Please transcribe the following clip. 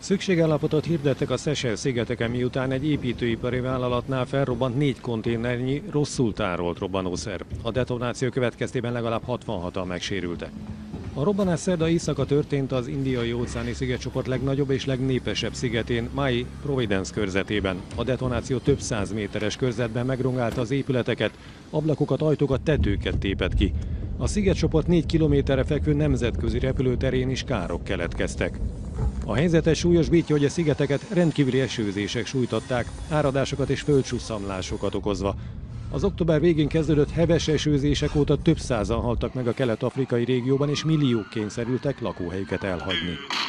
Szükségállapotot hirdettek a Seychelle-szigeteken, miután egy építőipari vállalatnál felrobbant 4 konténernyi rosszul tárolt robbanószer. A detonáció következtében legalább 66-an megsérültek. A robbanás szerda éjszaka történt az Indiai-óceáni szigetcsoport legnagyobb és legnépesebb szigetén, Mai Providence körzetében. A detonáció több 100 méteres körzetben megrongálta az épületeket, ablakokat, ajtókat, tetőket tépett ki. A szigetcsoport 4 kilométerre fekvő nemzetközi repülőterén is károk keletkeztek. A helyzetet súlyosbítja, hogy a szigeteket rendkívüli esőzések sújtották, áradásokat és földsuszamlásokat okozva. Az október végén kezdődött heves esőzések óta több százan haltak meg a kelet-afrikai régióban, és milliók kényszerültek lakóhelyüket elhagyni.